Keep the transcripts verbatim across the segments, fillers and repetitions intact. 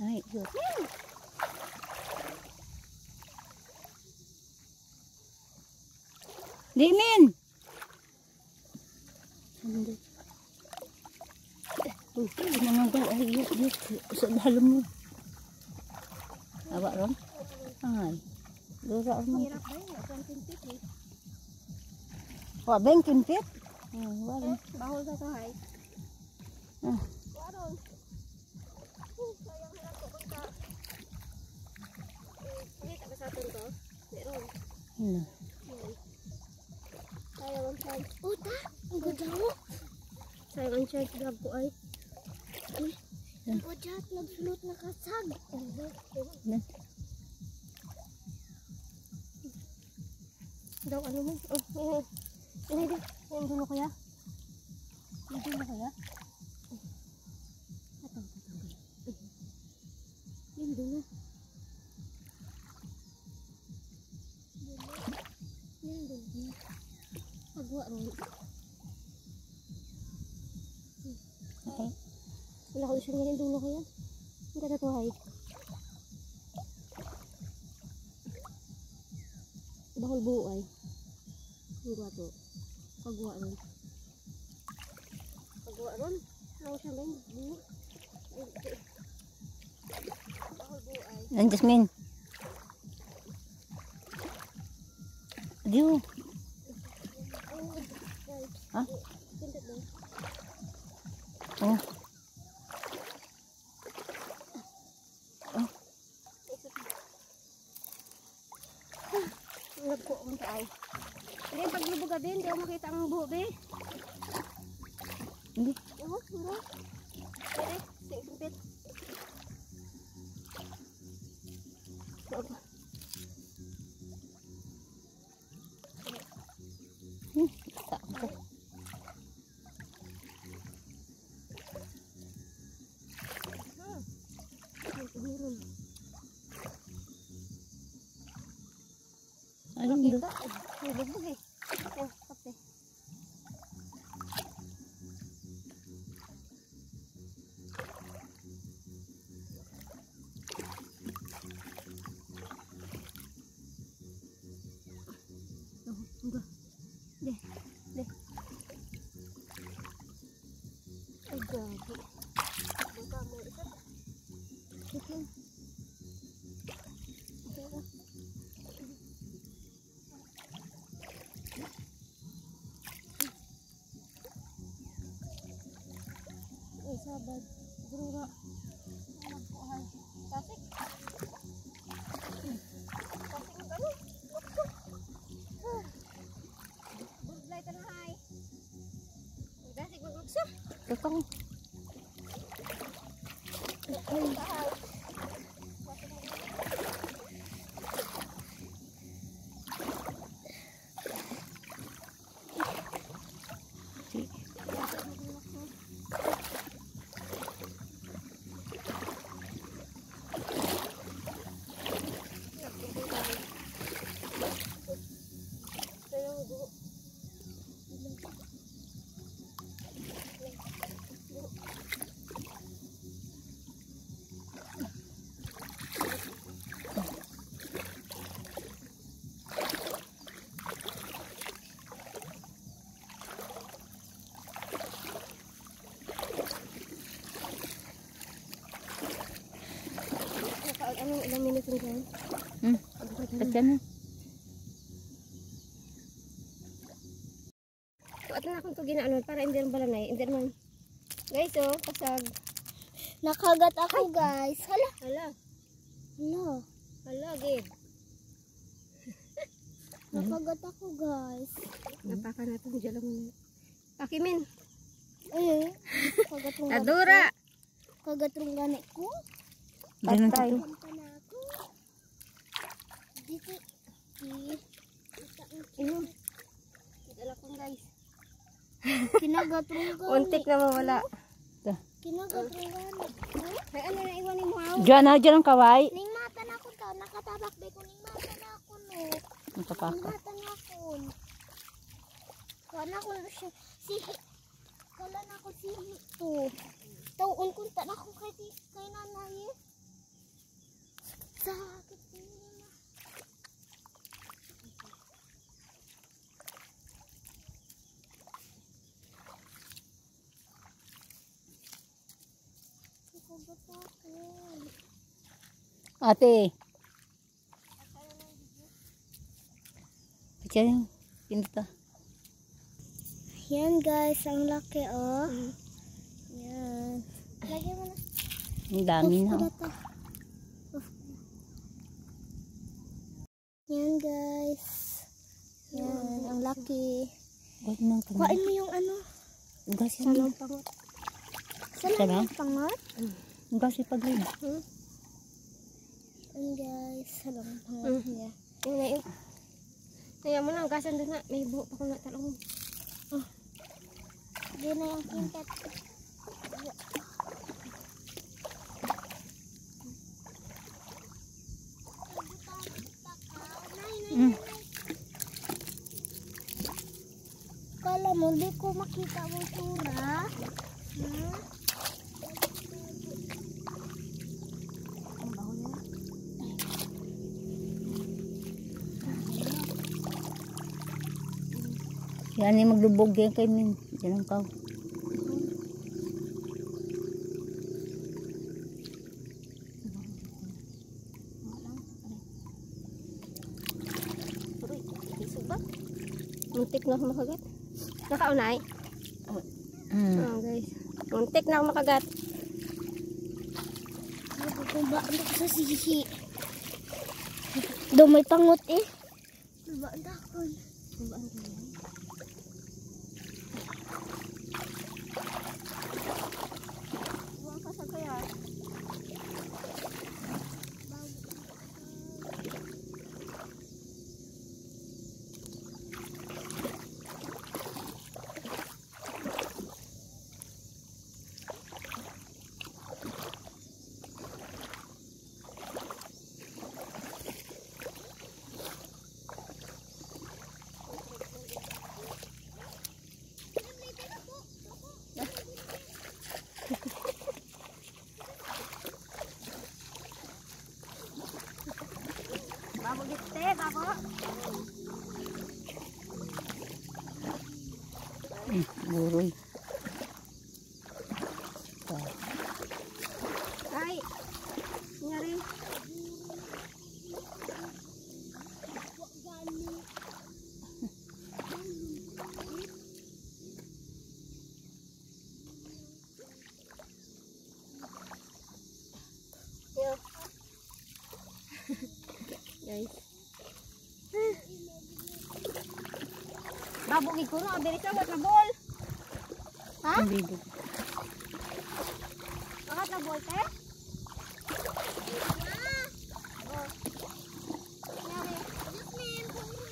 Ay, yun. Dimin! Hindi. Uy, mga daw. Ay, yun, yun. Sa halom mo. Awa ron? Ay. Dura ron. Hirap ba yun? Ang kinpit eh. Wah, ba yung kinpit? Ah, wala. Bahol sa kahay. Ah. Waron. Sayang hirap ko kung ka. Hindi, taga sa atin to. Meron. Ano? Sayang ang chance. Uta! Ang gadaw! Sayang ang chance. Grab ko ay. Ang gajat. Nagsulot na kasag. Ano? Daw ano mo? Oh, ini ini ini dulu kaya. Ini dulu kaya. Atong atong. Ini dulu. Ini dulu. Pagwa ron. Okay. Wala ko siyang ganyan dulu kaya. Hindi ka natuhay. Bahol buo ay. Pagwa to. Pagwa ron. Pagwa ron. Ano siya ba? Buo. Bahol buo ay. Ang Jasmine. Diyo. Ha? Pintat daw. Oh. Oh. Nagpo ang taay. Hindi, pag lubog ka din, hindi ako makita ang buho, be. Hindi. Oo, hindi. Hindi, singpit. Hmm, sakto. Alam mo. Kita, lubog eh. Oh, kape. Oh, enggak. Deh, deh. Ay, gabi. Baka mo isa. Ito. Okay na. Eh, sabat. Gurura. Anak ko ay. Tasik. Tasik mo gano'n. Burbulay ka na hay. Tasik maglukso. Tukang. Ay, tahay. Anong ilang minutes na dyan? Hmm. Tatya na. At na akong ito ginaanon para hindi rin balanay. Hindi naman. Guys, oh, kasag. Nakagat ako, guys. Hala. Hala. Hala. Hala, Gabe. Nakagat ako, guys. Napaka natin dyan lang muna. Pakimin. Eh. Kagat rong Adura. Kagat rong gani ko. Patay. Dito. Ino. Dala ko, guys. Kinagat rong gani. Untik na mawala. Kinagat rong gani. Ay, ano na iwan ni mo? Diyan na, diyan ang kaway. Ning mata na ko ta, nakatabak ba ko ning mata na ako no. Nakapaka. Ning mata na ako. Kana ko siya si Kala na ko si to. Tawon kun ta na ko kay kay nanay. Ate. Picture yung pinita. Yan guys, ang laki oh. Mm. Yan. Lagyan mo na. Ang dami na. Oh. Yan guys. Yan, ang laki. Kuhain mo yung ano. Ugas yan. Salong pangot. Salong pangot? Ugas yung pag-rin. Hmm? Yan guys, salong pangot niya. Yung na yun. Kaya mo na, ugasan doon na. May buhok pa ko na talong. Oh. Diyan na yung kintet. Mm. Kala mo, di ko makita mo tura. Hmm? Ang baho niya. Yan yung maglubog yan kay Min. Yan ang kaw. Muntik na ako makagat. Nakaunay? Mm. Oh guys. Muntik na ako makagat. Nagkukumbaan ako sa sisi. Doon may pangot eh. Kubaan ako. Kubaan ko yan. Buwang ka sa kaya. Babo gite, babo. Mm, buroy. Ay. Nyari. Yo. Guys. Babugig ko no, diri sa wat na ball. Ha? Ang bigo. Akat na ball te? Oh. Nyari. Jasmine.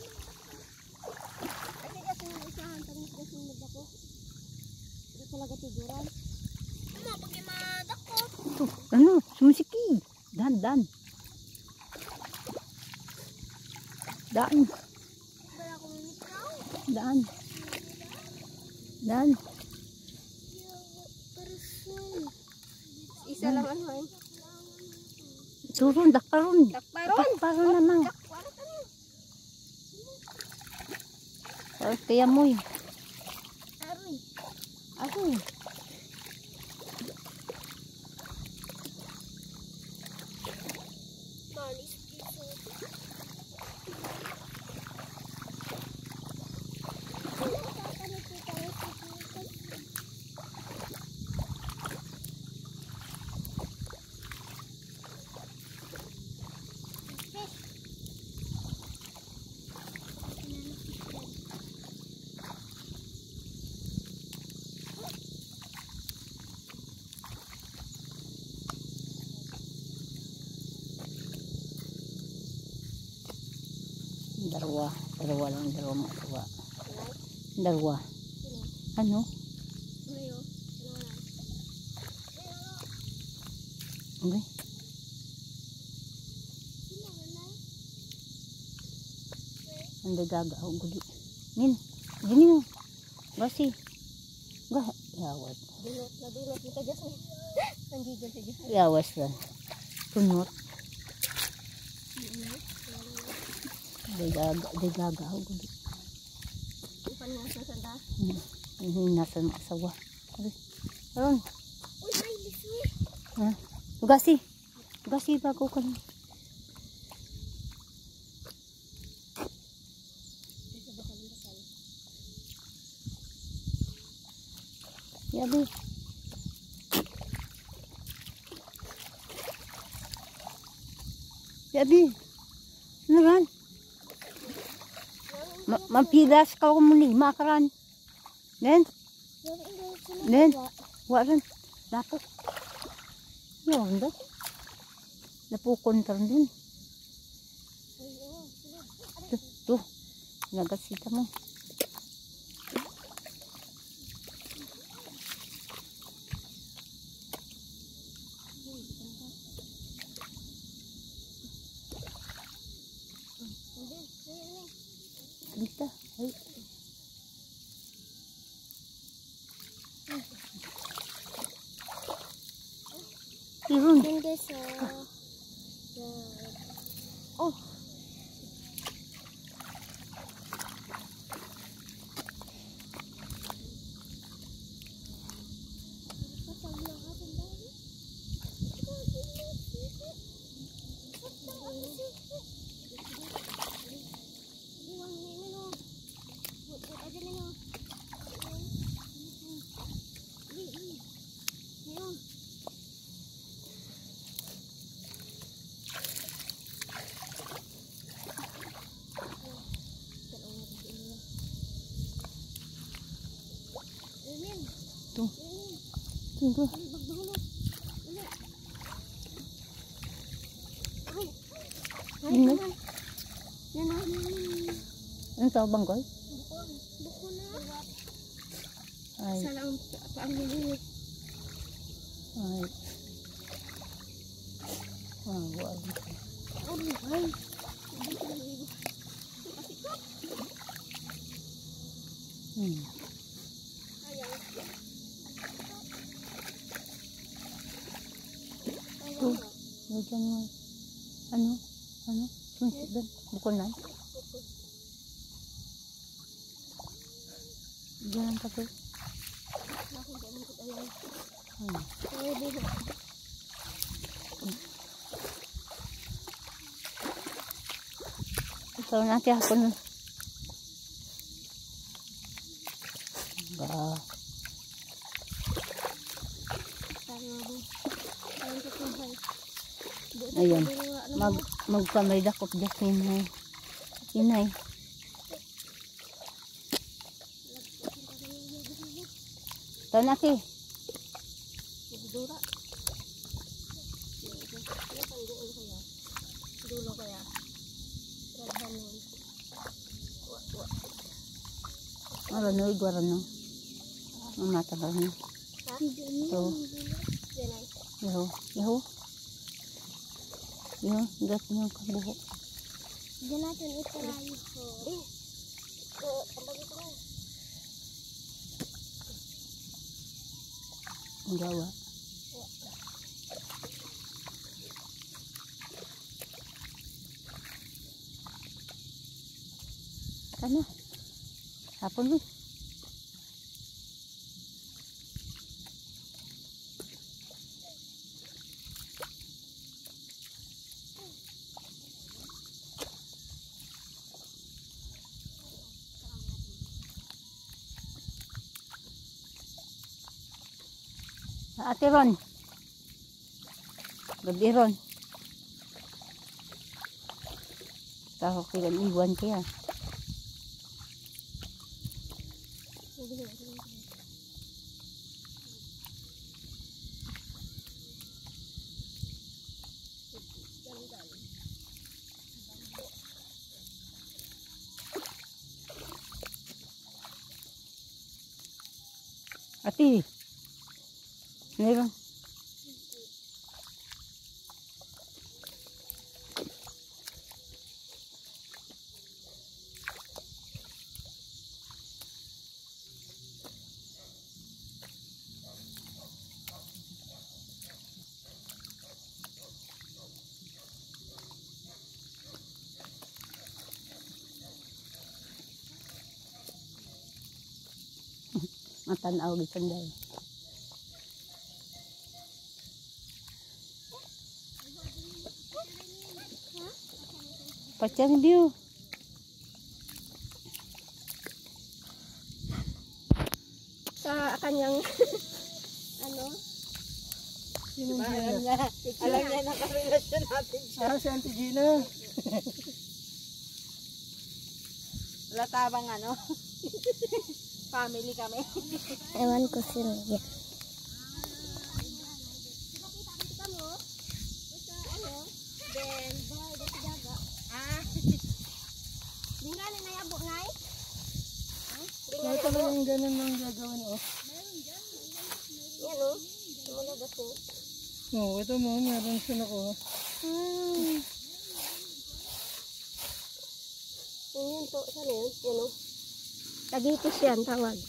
Ay, kaya Jasmine, isahan. Pag mas Jasmine ako. Ito talaga tiguran. Mama, pag imadak ko. Ito, ano? Sumisiki. Dan, dan. Daan. Kaya ako mamitaw. Daan. Daan. Isa lang ano eh. Turun, dakparon. Dakparon. Dakparon naman. Dakparon ka na. Tapos kaya mo eh. Aroy. Ako. Malis dito. Dalawa. Dalawa lang. Dalawa makawa. Dalawa. Ano? Ngayon. Okay. Ang dagaga ako guli. Min. Gini mo. Gasi. Gah. Yawat. Dulot na dulot. Ito Jasmine. Nandiyan si Jasmine. Yawas lang. Tunot. Dagaga. Dagaga ako guli. Ipan mo sa sanda. Hmm. Nasa ng asawa. Aron. Uy, ay, Jasmine. Ha? Gasi. Gasi bago ka na. Yabi. Yabi. Ano yan? Ma Mampilas ka ko muni. Makaran. Nen? Nen? Waran. Lapok. Yun ba? Napukon ka rin dun. Tuh, tuh. Nagasita mo. Dito. Ay. Irun. Yan guys, ah. Oh. Tuh. Tunggu. Ini. Ano tawag banggoy? Buko na. Ay. Salang paang lilit. Ay. Ah, wag. Oh, ay. Hmm. Tuh, lagyan mo. Ano? Ano? Sunsit doon. Bukol na. Diyan ka to. Hmm. Ikaw natin ako na. Ba. Ayan. Mag magpamay dakop dakin hay. Inay. Tahu nak ke? Dura. Dulu kaya. Ano no igwaran no. Ang mata ka no. To. Yo, yo. Yo, gat niyo ka buhok. Diyan natin itry ko. Eh. Ko, tambag ito. Ang gawa. Kana. Hapon mo. Ate Ron. Gabi Ron. Tahu kira iwan kaya. Ati. Meron. Matanaw di sanday. Pacang view. Sa kanyang Alam niya. Alam niya na karelasyon natin siya. Ah, si Auntie Gina. Wala tabang ano. Family kami. Ewan ko sino yan. Ah. Di nga na nayabo, Nay? Kahit talagang ganun lang gagawin, oh. Yan o. Tumulabas o. Oh, ito mo, meron siya ako. Hmm. Yan to. Saan yun? Yan o. Tagitis yan, tawag.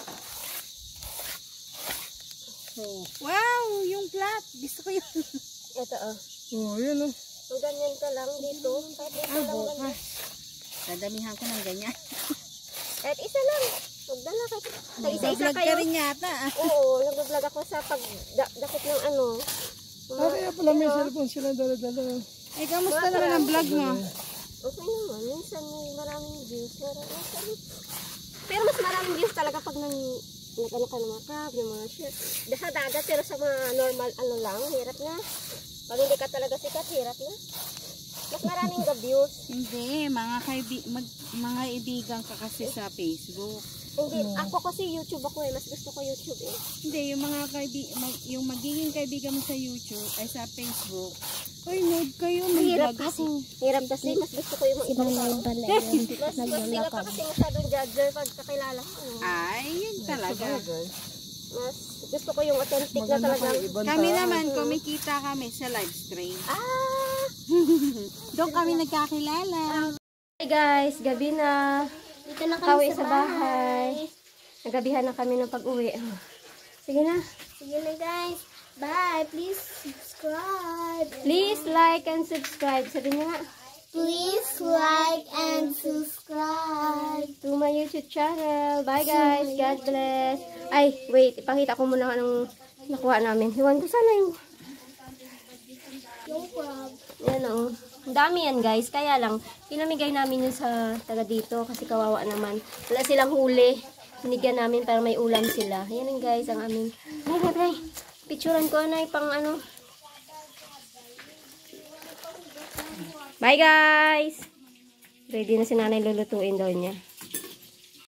Oh, Wow, yung plat. Gusto ko yun. Ito o. oh yun, oh. So, ganyan ka lang dito. Kahit dito Ah, lang bukas. ganyan. Dadamihan ko ng ganyan. Kahit isa lang. Magdala ka. Isa-isa Nag-vlog ka kayo. rin yata. ah. Oo, nag-vlog ako sa pagdakit ng ano. Ah, kaya pala may cellphone sila dala-dala. Ay, kamusta naman ang vlog mo? Okay naman. Minsan may maraming views. Maraming, pero mas maraming views talaga pag nang nag-ano ka ng mga crab, ng mga shit. Sa dagat, pero sa mga normal ano lang, hirap na. Pag hindi ka talaga sikat, hirap na. Mas maraming ka-views. Hindi, mga kaibi mag mga ibigan ka kasi sa Facebook. Hindi, ako kasi YouTube ako eh. Mas gusto ko YouTube eh. Hindi, yung mga kaibi mag, yung magiging kaibigan mo sa YouTube ay sa Facebook. Ay, nood kayo, may Hirap vlog kasi. ako. Hirap kasi. Mas gusto ko yung mga ibang tao. pala Mas, mas sila pa kasi masyadong judger pag kakilala ko. Ay, yun talaga. Mas gusto ko yung authentic na talagang. Kami naman, kumikita kami sa live stream. Ah! Doon kami nagkakilala. Hey guys, gabi na. Dito na Pauwi kami sa bahay. Nagabihan na kami ng pag-uwi. Sige na. Sige na guys. Bye. Please subscribe. Please like and subscribe. Sabi niya nga. Please like and subscribe. To my YouTube channel. Bye guys. God bless. Ay, wait. Ipakita ko muna anong nakuha namin. Iwan ko sana yung... Yung crab. Yan o. Ang dami yan guys. Kaya lang, pinamigay namin yun sa taga dito. Kasi kawawa naman. Wala silang huli. Binigyan namin para may ulam sila. Yan ang guys ang aming... Ay, ay, ay. Picturean ko na pang ano. Bye guys! Ready na si nanay lulutuin daw niya.